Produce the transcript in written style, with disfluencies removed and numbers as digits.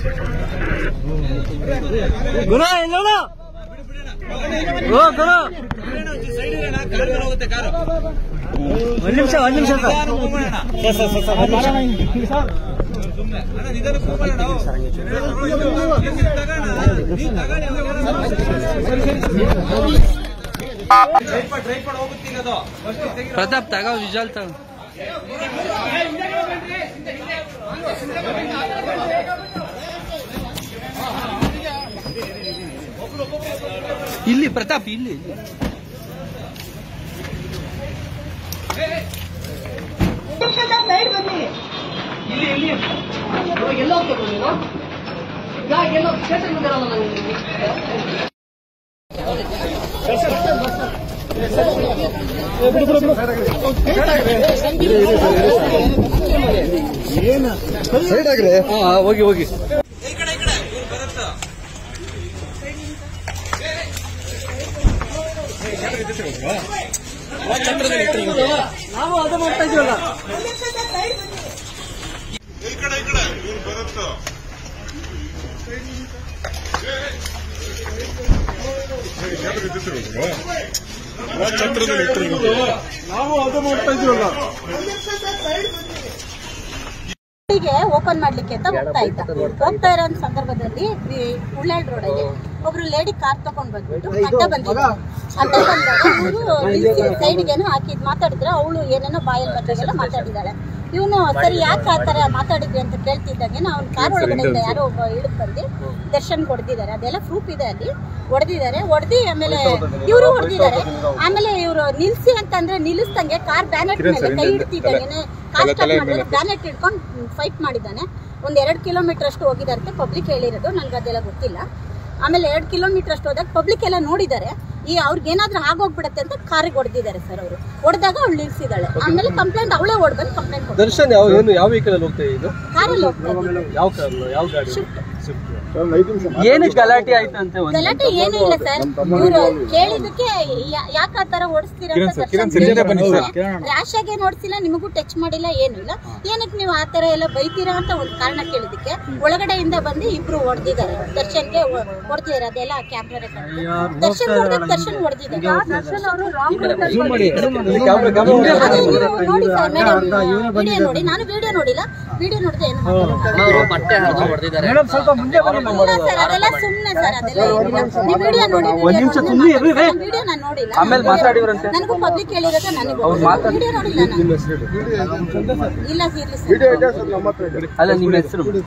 ಗುಣ ಇಲ್ಲ ಗುಣ ಒಂದ್ ನಿಮಿಷ ಪ್ರತಾಪ್ ತಗೋ ವಿಜಲ್ ತಗೋ ಇಲ್ಲಿ ಪ್ರತಾಪ್ ಇಲ್ಲಿ ಹೋಗಿ ಹೋಗಿ ನಾವು ಅದು ಮಾಡ್ತಾ ಇದೀವಲ್ಲ ನಾವು ಅದು ಮಾಡ್ತಾ ಇದೀವಲ್ಲ ಓಪನ್ ಮಾಡ್ಲಿಕ್ಕೆ ಅಂತ ಹೋಗ್ತಾ ಇರೋ ಸಂದರ್ಭದಲ್ಲಿ ಉಳ್ಳಾಳ್ ರೋಡ್ ಅಲ್ಲಿ ಒಬ್ರು ಲೇಡಿ ಕಾರ್ ತಗೊಂಡ್ ಬಂದ್ಬಿಟ್ಟು ಅಡ್ಡ ಬಂದಾಗ ಸೈಡ್ಗೇನು ಹಾಕಿ ಮಾತಾಡಿದ್ರೆ ಅವಳು ಏನೇನೋ ಬಾಯಲ್ಲಿ ಬರ್ತಾಗೆಲ್ಲ ಮಾತಾಡಿದಾಳೆ. ಇವನು ಸರಿ ಯಾಕೆ ಆ ತರ ಮಾತಾಡಿದ್ವಿ ಅಂತ ಕೇಳ್ತಿದ್ದಂಗೆ ಅವ್ನ ಕಾರ್ ಒಳಗಡೆ ಯಾರೋ ಒಬ್ಬ ಹಿಡಿದು ಬಂದು ದರ್ಶನ್ ಹೊಡೆದಿದ್ದಾರೆ. ಅದೆಲ್ಲ ಪ್ರೂಫ್ ಇದೆ, ಅಲ್ಲಿ ಹೊಡೆದಿದ್ದಾರೆ. ಹೊಡೆದಿ ಆಮೇಲೆ ಇವರು ಹೊಡೆದಿದ್ದಾರೆ. ಆಮೇಲೆ ಇವರು ನಿಲ್ಸಿ ಅಂತಂದ್ರೆ ನಿಲ್ಲಿಸ್ದಂಗೆ ಕಾರ್ ಬ್ಯಾನೆಟ್ ಮೇಲೆ ಕೈ ಹಿಡ್ತಿದ್ದಾನೆ. ಕಾರ್ ಸ್ಟಾರ್ಟ್ ಮಾಡಿದ್ರೆ ಬ್ಯಾನೆಟ್ ಹಿಡ್ಕೊಂಡು ಫೈಟ್ ಮಾಡಿದ್ದಾನೆ. ಒಂದ್ 2 ಕಿಲೋಮೀಟರ್ ಅಷ್ಟು ಹೋಗಿದಾರಂತೆ, ಪಬ್ಲಿಕ್ ಹೇಳಿರೋದು, ನನ್ಗೆ ಅದೆಲ್ಲ ಗೊತ್ತಿಲ್ಲ. ಆಮೇಲೆ 2 ಕಿಲೋಮೀಟರ್ ಅಷ್ಟು ಹೋದಾಗ ಪಬ್ಲಿಕ್ ಎಲ್ಲ ನೋಡಿದ್ದಾರೆ. ಈ ಅವ್ರಿಗೇನಾದ್ರೂ ಆಗೋಗ್ಬಿಡತ್ತೆ ಅಂತ ಕಾರಿಗೆ ಹೊಡೆದಿದ್ದಾರೆ ಸರ್. ಅವರು ಹೊಡೆದಾಗ ಅವಳು ನಿಲ್ಸಿದಾಳೆ. ಆಮೇಲೆ ಕಂಪ್ಲೇಂಟ್ ಅವಳೇ ಹೊಡ್ಬಂದು ಕಂಪ್ಲೇಂಟ್ ಕೊಡ್ತಾರೆ. ದರ್ಶನ್ ಯಾವ ವೆಹಿಕಲ್ ಅಲ್ಲಿ ಹೋಗ್ತಾ ಇದ್ದು? ಕಾರಲ್ಲಿ ಹೋಗ್ತಾರೆ. ಯಾವ ಗಾಡಿ? ಏನು ಗಲಾಟೆ ಆಯ್ತು ಅಂತ? ಗಲಾಟೆ ಏನೂ ಇಲ್ಲ ಸರ್. ಇವರು ಕೇಳಿದಕ್ಕೆ ಯಾಕೆ ಆ ತರ ಓಡಿಸ್ತೀರಾ ರ್ಯಾಶ್ ಆಗಿ ಓಡಿಸಿಲ್ಲ, ನಿಮಗೂ ಟಚ್ ಮಾಡಿಲ್ಲ, ಏನು ಇಲ್ಲ, ಏನಕ್ಕೆ ನೀವು ಆ ತರ ಎಲ್ಲ ಬೈತೀರಾ ಅಂತ ಒಂದು ಕಾರಣ ಕೇಳಿದಕ್ಕೆ ಒಳಗಡೆಯಿಂದ ಬಂದು ಇಬ್ರು ಹೊಡೆದಿದ್ದಾರೆ. ದರ್ಶನ್ಗೆ ಹೊಡೆದಿದ್ದಾರೆ. ಅದೆಲ್ಲ ಕ್ಯಾಮ್ರಾ ರೆಕಾರ್ಡ್. ದರ್ಶನ್ ಹೊಡೆದಿದ್ದಾರೆ. ದರ್ಶನ್ ಅವರು ನೋಡಿ ಸರ್, ವಿಡಿಯೋ ನೋಡಿ. ನಾನು ವಿಡಿಯೋ ನೋಡಿಲ್ಲ. ವಿಡಿಯೋ ನೋಡಿದ್ರೆ ಏನು ಸರ್, ಅದೆಲ್ಲ ಸುಮ್ಮನೆ ಸರ್. ಅದೆಲ್ಲ ನೀವು ವಿಡಿಯೋ ನೋಡಿ. ವಿಡಿಯೋ ನಾನು ನೋಡಿಲ್ಲ. ನನಗೂ ಪಬ್ಲಿಕ್ ಹೇಳಿರೋದು ನನಗೆ ವಿಡಿಯೋ ನೋಡಿಲ್ಲ ನಾನು. ಇಲ್ಲ ಇರ್ಲಿ ಸರ್.